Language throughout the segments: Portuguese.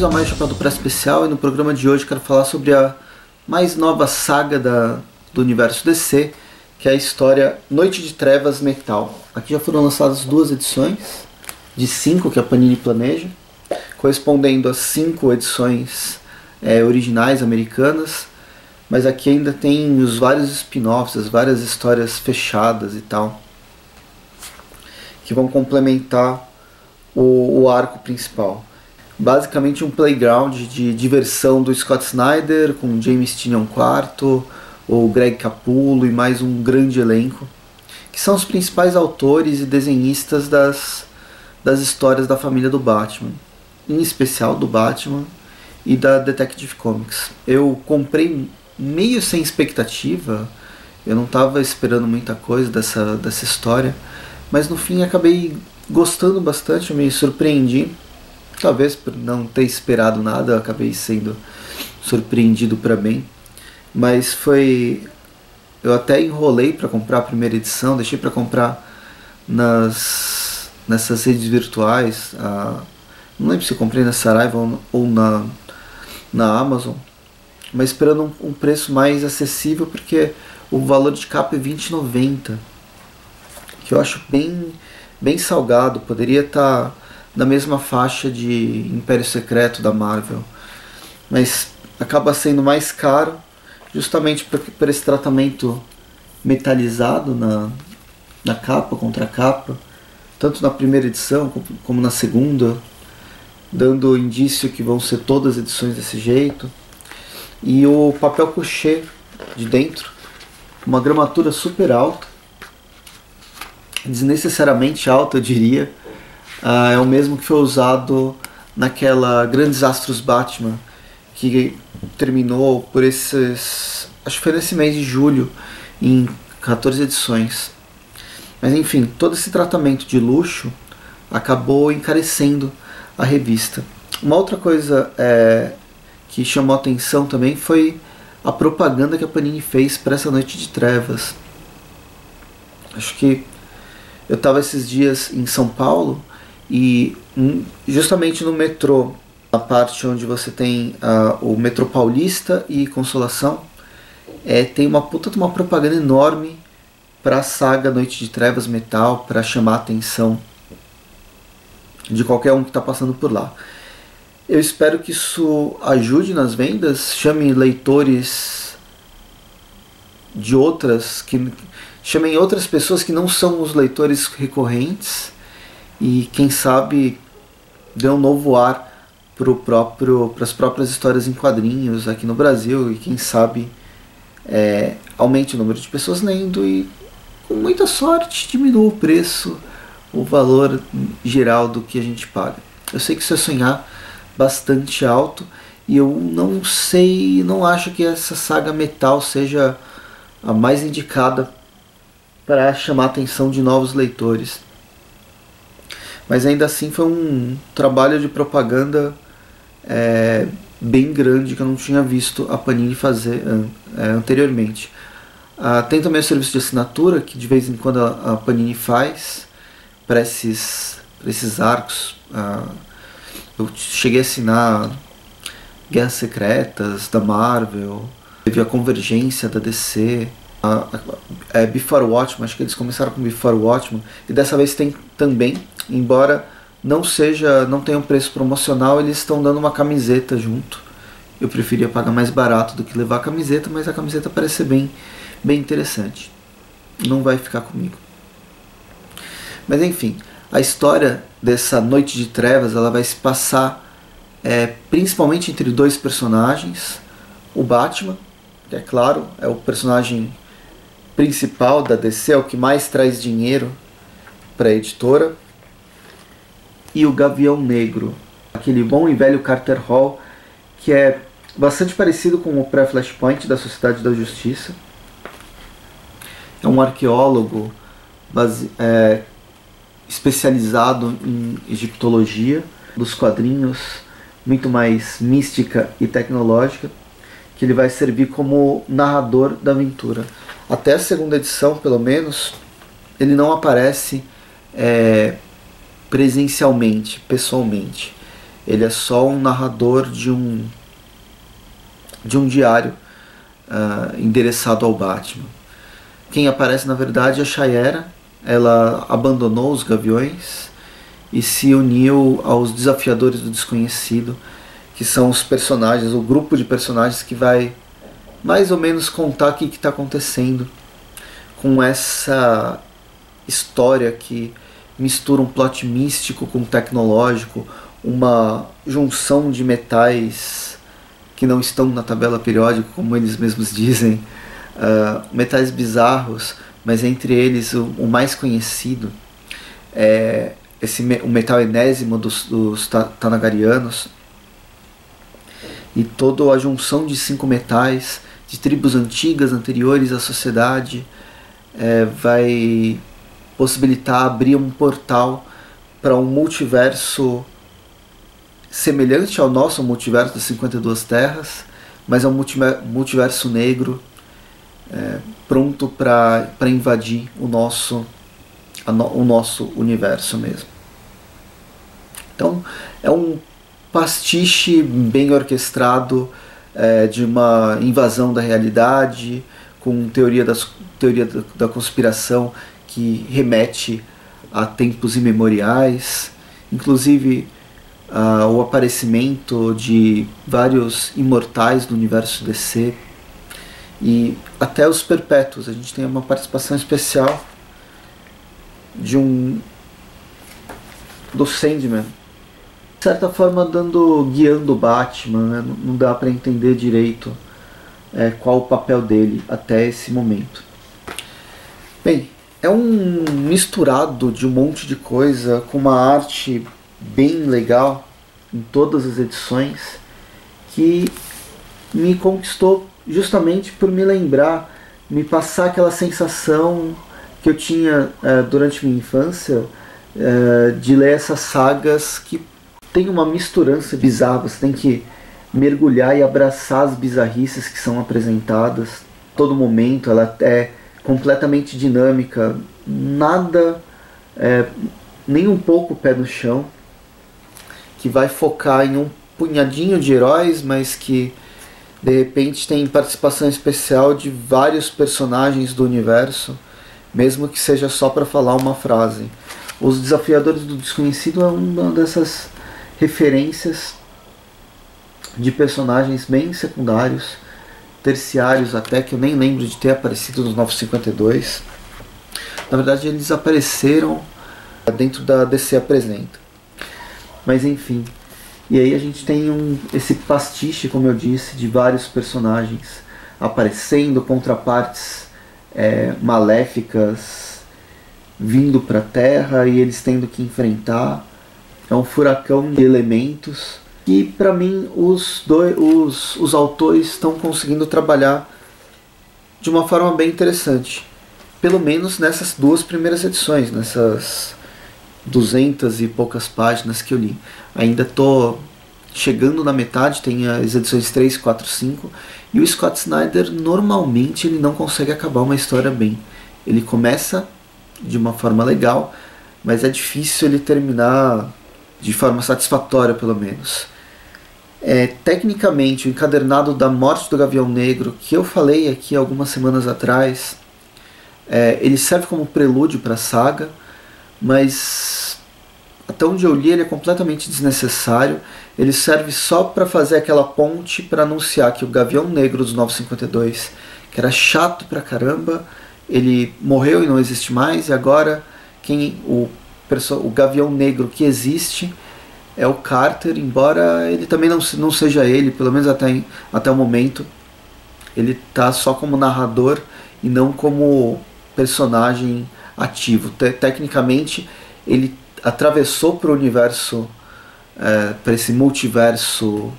Bem-vindos a mais um Chapéu do Pré Especial, e no programa de hoje quero falar sobre a mais nova saga do universo DC, que é a história Noite de Trevas Metal. Aqui já foram lançadas 2 edições, de 5 que a Panini planeja, correspondendo às 5 edições originais americanas, mas aqui ainda tem os vários spin-offs, as várias histórias fechadas e tal, que vão complementar o arco principal. Basicamente um playground de diversão do Scott Snyder, com James Tynion IV, o Greg Capullo e mais um grande elenco, que são os principais autores e desenhistas das histórias da família do Batman, em especial do Batman e da Detective Comics. Eu comprei meio sem expectativa, eu não estava esperando muita coisa dessa história, mas no fim acabei gostando bastante, eu me surpreendi. Talvez por não ter esperado nada, eu acabei sendo surpreendido para bem. Mas eu até enrolei para comprar a primeira edição, deixei para comprar nessas redes virtuais. Não lembro se eu comprei na Saraiva ou na Amazon, mas esperando um preço mais acessível, porque o valor de capa é R$20,90, que eu acho bem salgado. Poderia estar na mesma faixa de Império Secreto da Marvel, mas acaba sendo mais caro justamente por esse tratamento metalizado na capa, contra capa, tanto na primeira edição como na segunda, dando indício que vão ser todas as edições desse jeito. E o papel couché de dentro, uma gramatura super alta, desnecessariamente alta, eu diria. É o mesmo que foi usado naquela Grandes Astros Batman, que terminou por acho que foi nesse mês de julho, em 14 edições. Mas enfim, todo esse tratamento de luxo acabou encarecendo a revista. Uma outra coisa que chamou a atenção também foi a propaganda que a Panini fez para essa Noite de Trevas. Acho que eu estava esses dias em São Paulo, e justamente no metrô, na parte onde você tem o metrô Paulista e Consolação, tem uma puta de uma propaganda enorme para a saga Noite de Trevas Metal, para chamar a atenção de qualquer um que está passando por lá. Eu espero que isso ajude nas vendas, chame leitores de chamem outras pessoas que não são os leitores recorrentes, e quem sabe dê um novo ar para as próprias histórias em quadrinhos aqui no Brasil, e quem sabe aumente o número de pessoas lendo e, com muita sorte, diminua o preço, o valor geral do que a gente paga. Eu sei que isso é sonhar bastante alto, e eu não acho que essa saga Metal seja a mais indicada para chamar a atenção de novos leitores. Mas ainda assim foi um trabalho de propaganda bem grande, que eu não tinha visto a Panini fazer anteriormente. Tem também o serviço de assinatura, que de vez em quando a Panini faz para esses arcos. Eu cheguei a assinar Guerras Secretas da Marvel, teve a Convergência da DC, Before Watchmen, acho que eles começaram com Before Watchmen, e dessa vez tem também, embora não tenha um preço promocional, eles estão dando uma camiseta junto. Eu preferia pagar mais barato do que levar a camiseta, mas a camiseta parece ser bem interessante. Não vai ficar comigo. Mas enfim, a história dessa Noite de Trevas, ela vai se passar principalmente entre 2 personagens. O Batman, que é claro, é o personagem principal da DC, é o que mais traz dinheiro para a editora, e o Gavião Negro, aquele bom e velho Carter Hall, que é bastante parecido com o pré-Flashpoint da Sociedade da Justiça. É um arqueólogo especializado em egiptologia, dos quadrinhos, muito mais mística e tecnológica, que ele vai servir como narrador da aventura. Até a segunda edição, pelo menos, ele não aparece presencialmente, pessoalmente. Ele é só um narrador de um diário endereçado ao Batman. Quem aparece na verdade é a Shayera. Ela abandonou os Gaviões e se uniu aos Desafiadores do Desconhecido, que são os personagens, o grupo de personagens que vai mais ou menos contar o que está acontecendo com essa história que mistura um plot místico com tecnológico, uma junção de metais que não estão na tabela periódica, como eles mesmos dizem, metais bizarros, mas entre eles o mais conhecido é o metal enésimo dos Thanagarianos, e toda a junção de 5 metais de tribos antigas, anteriores à sociedade, vai possibilitar abrir um portal para um multiverso semelhante ao nosso multiverso das 52 Terras, mas é um multiverso negro, pronto para invadir o nosso universo mesmo. Então é um pastiche bem orquestrado de uma invasão da realidade, com teoria da conspiração que remete a tempos imemoriais, inclusive o aparecimento de vários imortais do universo DC e até os Perpétuos. A gente tem uma participação especial do Sandman, de certa forma guiando o Batman, né? Não dá para entender direito qual o papel dele até esse momento. Bem, é um misturado de um monte de coisa, com uma arte bem legal em todas as edições, que me conquistou justamente por me passar aquela sensação que eu tinha durante minha infância, de ler essas sagas que tem uma misturança bizarra. Você tem que mergulhar e abraçar as bizarrices que são apresentadas a todo momento. Ela é completamente dinâmica, nada, nem um pouco pé no chão, que vai focar em um punhadinho de heróis, mas que de repente tem participação especial de vários personagens do universo, mesmo que seja só para falar uma frase. Os Desafiadores do Desconhecido é uma dessas referências de personagens bem secundários, terciários até, que eu nem lembro de ter aparecido nos 952. Na verdade eles apareceram dentro da DC Apresenta. Mas enfim, e aí a gente tem esse pastiche, como eu disse, de vários personagens aparecendo, contrapartes maléficas vindo para a Terra e eles tendo que enfrentar. É um furacão de elementos e, para mim, os autores estão conseguindo trabalhar de uma forma bem interessante, pelo menos nessas 2 primeiras edições, nessas 200 e poucas páginas que eu li. Ainda estou chegando na metade, tem as edições 3, 4, 5, e o Scott Snyder normalmente ele não consegue acabar uma história bem. Ele começa de uma forma legal, mas é difícil ele terminar de forma satisfatória, pelo menos. Tecnicamente, o encadernado da Morte do Gavião Negro, que eu falei aqui algumas semanas atrás, ele serve como prelúdio para a saga, mas até onde eu li ele é completamente desnecessário. Ele serve só para fazer aquela ponte para anunciar que o Gavião Negro dos 952, que era chato pra caramba, ele morreu e não existe mais, e agora o Gavião Negro que existe é o Carter, embora ele também não seja ele, pelo menos até o momento. Ele está só como narrador e não como personagem ativo. Tecnicamente ele atravessou para o universo, para esse multiverso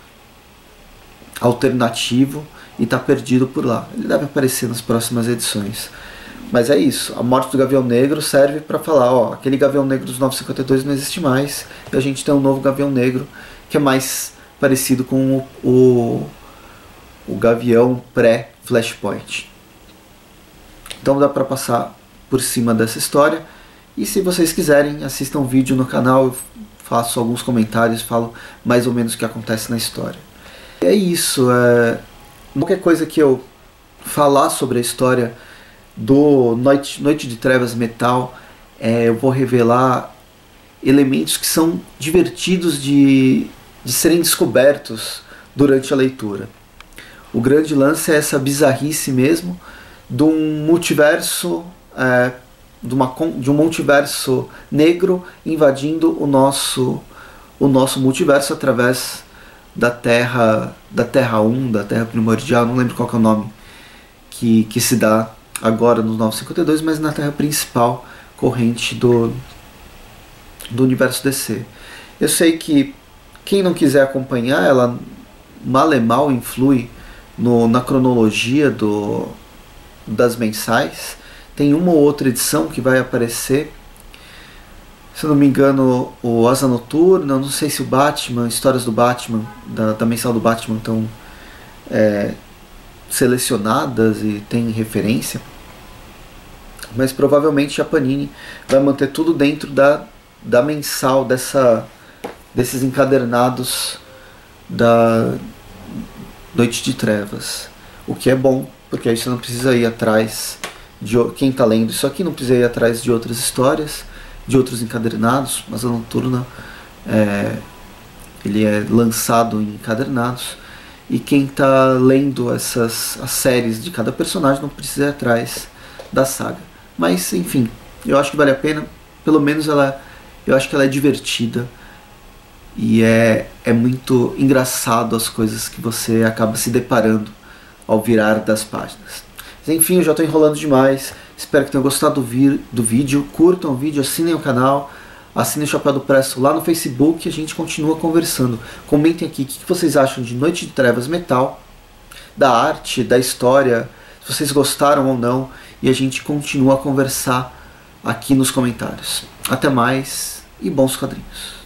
alternativo, e está perdido por lá. Ele deve aparecer nas próximas edições. Mas é isso, a Morte do Gavião Negro serve para falar, aquele Gavião Negro dos 952 não existe mais, e a gente tem um novo Gavião Negro que é mais parecido com o Gavião pré-Flashpoint. Então dá para passar por cima dessa história, e se vocês quiserem, assistam um vídeo no canal faço alguns comentários, falo mais ou menos o que acontece na história. E é isso, qualquer coisa que eu falar sobre a história do Noite de Trevas Metal, eu vou revelar elementos que são divertidos de serem descobertos durante a leitura. O grande lance é essa bizarrice mesmo de um multiverso, de um multiverso negro invadindo o nosso multiverso através da Terra 1, da Terra Primordial, não lembro qual que é o nome que se dá agora no 952, mas na Terra principal corrente do universo DC. Eu sei que quem não quiser acompanhar, ela mal e mal influi na cronologia das mensais. Tem uma ou outra edição que vai aparecer, se eu não me engano, o Asa Noturna, não sei se o Batman, histórias do Batman, da mensal do Batman estão selecionadas e tem referência, mas provavelmente a Panini vai manter tudo dentro da mensal desses encadernados da Noite de Trevas, o que é bom, porque aí você não precisa ir atrás de quem está lendo isso aqui, não precisa ir atrás de outras histórias, de outros encadernados. Mas a Noturna ele é lançado em encadernados, e quem está lendo as séries de cada personagem não precisa ir atrás da saga. Mas enfim, eu acho que vale a pena, pelo menos eu acho que ela é divertida e é muito engraçado as coisas que você acaba se deparando ao virar das páginas. Mas enfim, eu já estou enrolando demais. Espero que tenham gostado do vídeo. Curtam o vídeo, assinem o canal, assinem o Chapéu do Presto lá no Facebook e a gente continua conversando. Comentem aqui o que vocês acham de Noite de Trevas Metal, da arte, da história, se vocês gostaram ou não, e a gente continua a conversar aqui nos comentários. Até mais e bons quadrinhos.